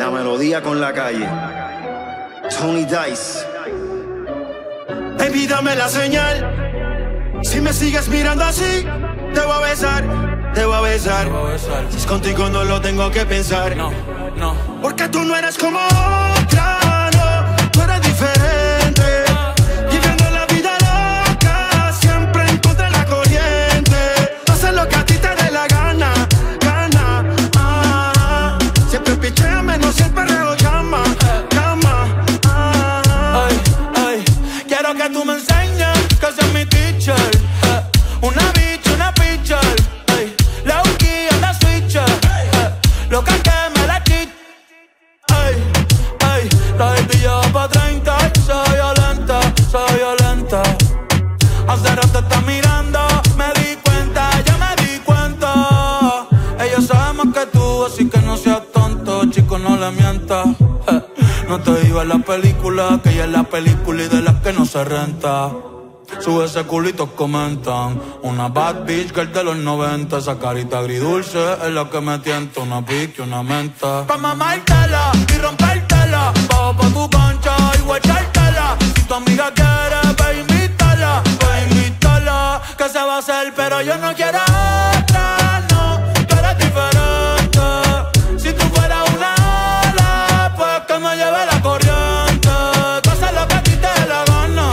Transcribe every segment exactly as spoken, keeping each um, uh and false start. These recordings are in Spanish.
la melodía con la calle. Tony Dice. Baby, dame la señal. Si me sigues mirando así, te voy a besar, te voy a besar. Si es contigo no lo tengo que pensar. No, no. Porque tú no eres como otra, no. Tú eres diferente. Viviendo la vida loca, siempre en contra de la corriente. Haces lo que a ti te dé la gana, gana. Ah, siempre pichea menos si el perreo llama, llama. Ah. Ay, ay, quiero que tú me enseñes que seas mi teacher. Eh, una bitch, una pitcher. Ay, la Uki anda switcher. Eh, lo que que me la chit. Ay, ay, la baby ya va pa' treinta. Soy violenta, soy violenta. Hace rato está mirando, me di cuenta, ya me di cuenta. Ella sabe más que tú, así que no seas tonto, chico, no le mientas. Eh, no te digo en la película, que ella es la película y de las que no se renta. Sube ese culito, comentan. Una bad bitch girl de los noventa. Esa carita agridulce es la que me tienta. Una pique, una menta. Pa' mamártela y rompértela. Bajo pa' tu cancha y guachártela. Si tu amiga quiere, ve invítala, ve invítala. Que se va a hacer, pero yo no quiero otra, no. Tú eres diferente. Si tú fueras una ala, pues que me lleve la corriente. Tú haces lo que a ti te dé la gana.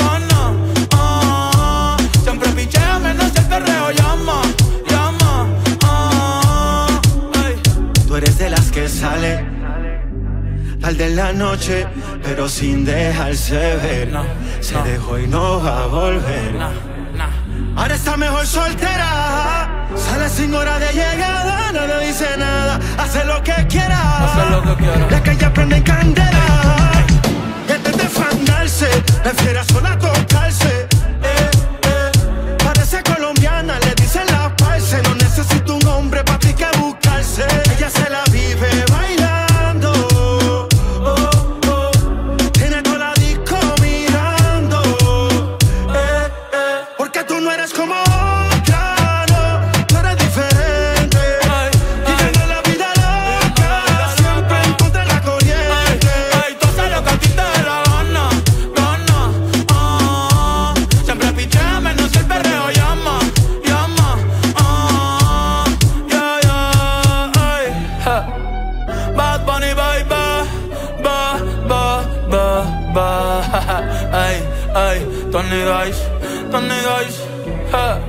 Sale tarde en la noche, pero sin dejarse ver. No, Se no. dejó y no va a volver. No, no. Ahora está mejor soltera. Sale sin hora de llegada, no le dice nada. Hace lo que quiera. Hace lo que quiera. La que ya prende en candela. Y antes de fandarse, prefiere sola tocarse. Eh, eh. Parece colombiana, le dicen la parce. No necesita un hombre pa' ti que buscarse. Ella se la vive bailando. Oh, oh. Tiene toda la disco mirando. Eh, eh. Porque tú no eres como otra, no. Tú eres diferente. Ay, Viviendo la vida loca, siempre en contra de la corriente. Ay, ay, tú haces lo que a ti te dé la gana, gana. Ah, siempre pichea menos si el perreo llama, llama. Ah, yeah, yeah, ay, ja. Bad Bunny, baby, ba, ba, ba, ba. Ay, ay, Tony Dice, Tony Dice, ja.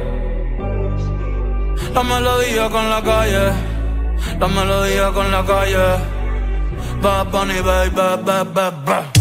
La melodía con la calle, la melodía con la calle. Bad Bunny, baby, ba, ba, ba.